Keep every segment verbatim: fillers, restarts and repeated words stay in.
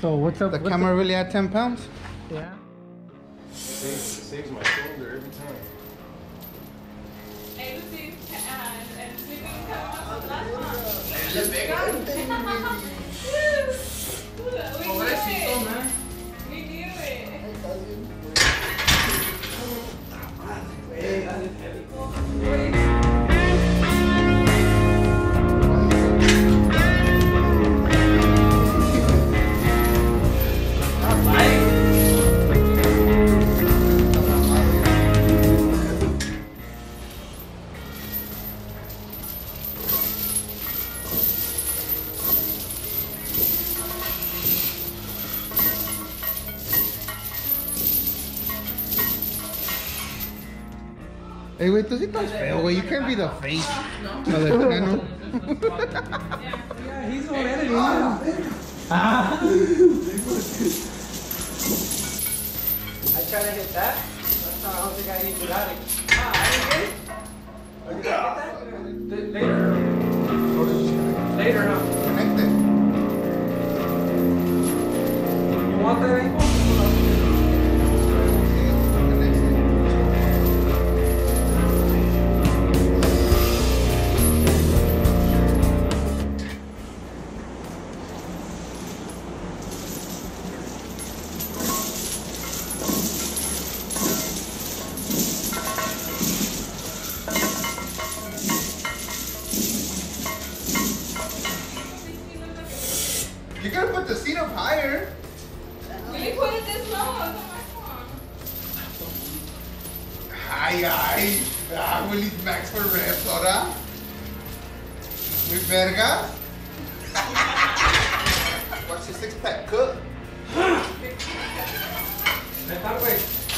So what's up? The what's camera up? really at ten pounds? Yeah. It saves, it saves my shoulder every time. Hey, Lucy, uh, and sleeping come last month. Le pegan. Pobrecito, man. We knew it. Hey, wait, tú sí estás feo, güey. You can't be the face. No, del plano. Yeah, he's already. Ah. I try to hit that. That's how I don't think I even got it. Ah, I didn't get it. Did I get that? Later. Later, huh? Connect it. You want that ankle? You gotta put the seat up higher. We put it this low. Come on. Ay, ay. Ah, Willie's max for reps, ahora. Muy verga. Watch the six pack cook. Neta, güey.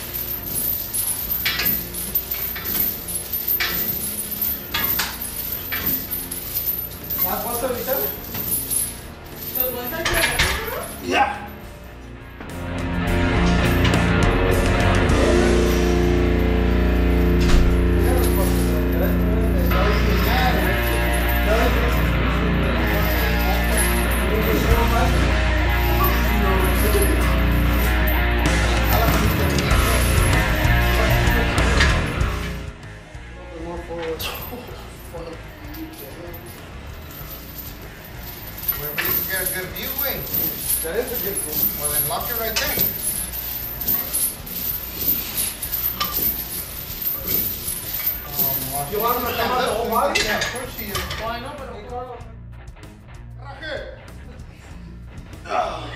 ¿That's one seventy-seven? The ones that you're Yeah. Wherever you can get a good view, wait. That is a good one. Well, then lock it right there. Um, You want him to come out the whole body? Yeah, of course she is. Why not? But Rocket. Ah.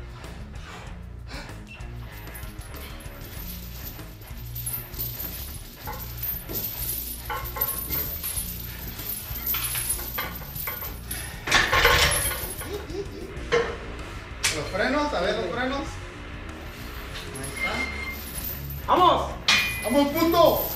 Los frenos, a ver los frenos. Ahí está. ¡Vamos! ¡Vamos, puto!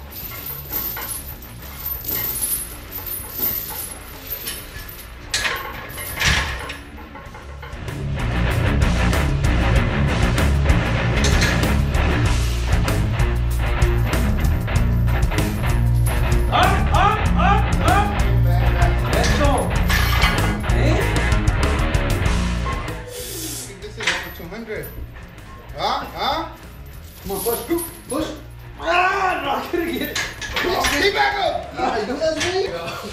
Huh? Huh? Come on, push, push. Ah, no, I couldn't get it. Stay back up! Ah, you that's me?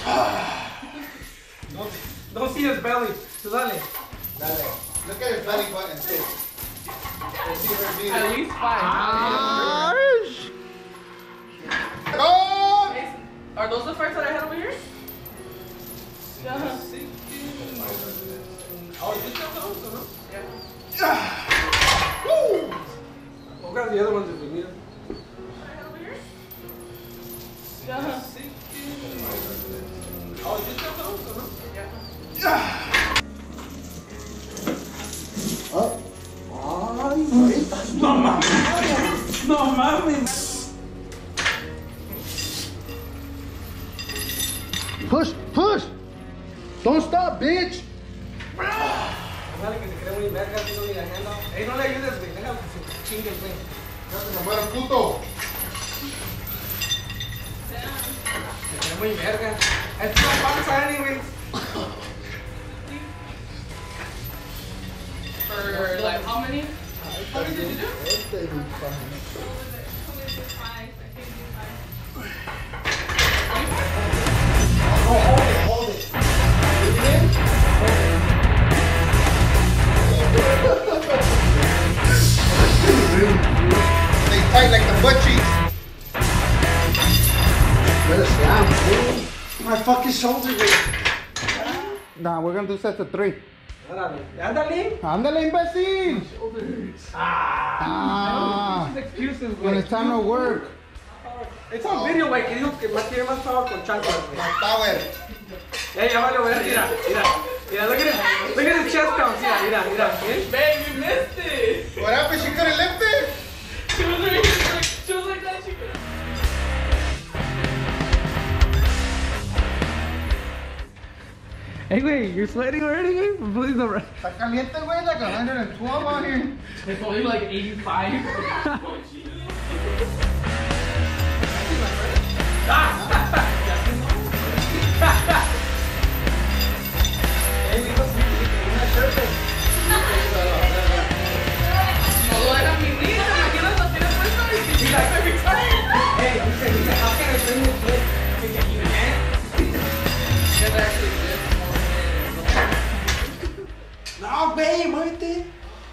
Don't, don't see his belly. So dale. Dale. Look at his belly button. Too. Let's see her beat. at least five. Go! Are those the first that I had over here? Yeah. Oh, you still those, huh? Yeah. Woo! We'll grab the other ones if we need them. I had over here? Yeah. Oh, you still those, huh? Yeah. Oh. Ay, no mames. No mames. Push, push! Don't stop, bitch! Dale que se cree muy verga, si no ni la agenda. Ey, no le ayudes, güey. Déjalo que se chingue el güey. No se me muera, puto. Se cree muy verga. It's no panza anyways. Oh, hold it, hold it. They tight like the butt cheeks. Let us down, dude. My fucking shoulder, güey. Nah, we're gonna do sets of three. Ándale, ándale. Ándale, imbécil! Ah. Ah, Excuses, when güey. it's time to work. It's on video, güey, que dijo que más tiene más power con chanclas, güey. My power. Eh, ya vale, güey, mira, mira. Mira, look at his, look at his chest counts, mira, mira, mira. ¿Eh? Babe, you missed it. What happened? She couldn't lift it? She was like, she was like that. She could. Hey, güey, you're sweating already, güey? Please don't run. Está caliente, güey, like one hundred twelve out here. It's only like eighty-five. No, babe, muévete.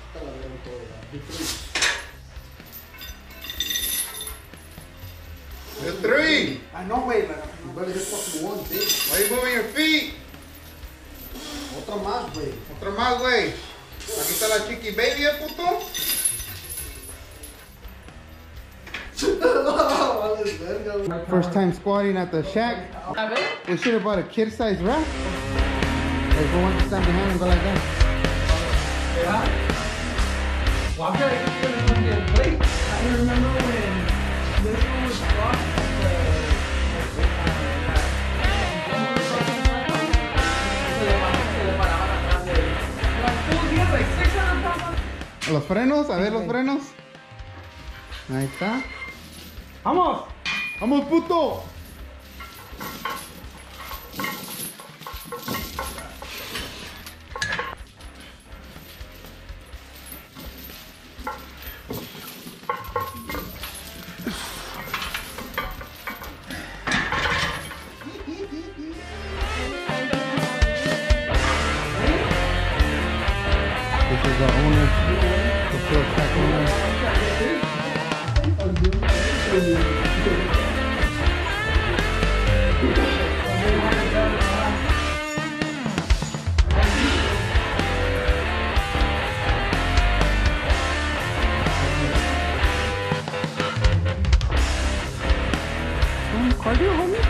The three. I know, güey, but you better just fucking one, bitch. Why are you moving your feet? Otra más, güey. Otro más, güey. Aquí está la chiqui baby, eh, puto. First time squatting at the shack. A ver. We should have bought a kid-sized rack. Like, who wants to stand behind and go like that? Well, I'm gonna keep it on the plate. I remember when this one was lost. Los frenos, a ver los frenos. Ahí está. ¡Vamos! ¡Vamos, puto! This is our owner, the Fluff Shack owner. Cardio, homie?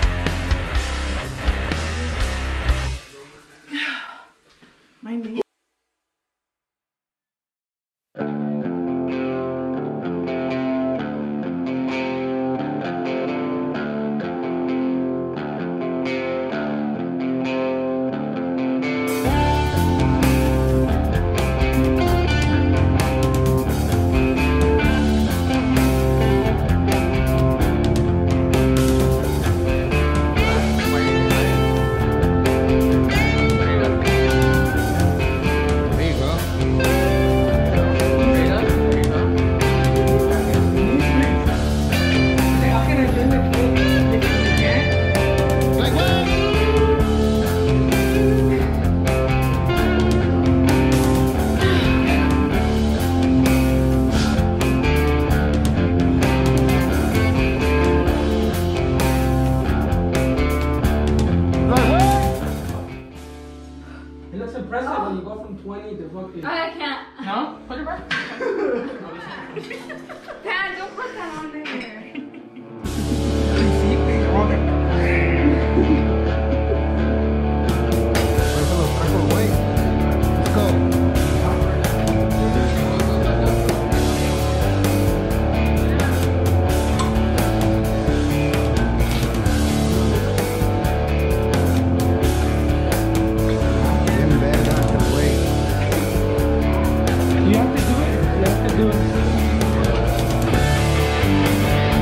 My knee. It looks impressive when you go from twenty to fucking. I can't. No? Put it back. Dad, don't put that on there. Let's go. You have to do it. You have to do it.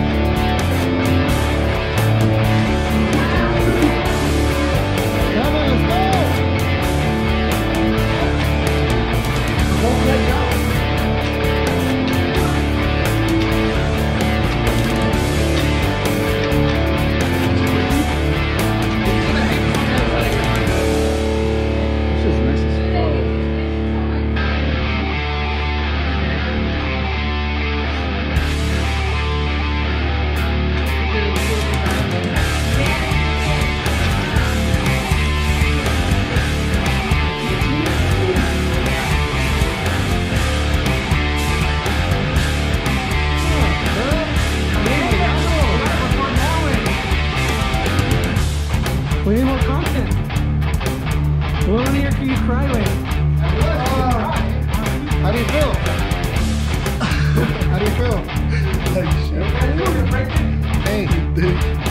making you cry, Wayne. How do you feel? How do you feel? Like shit. Hey,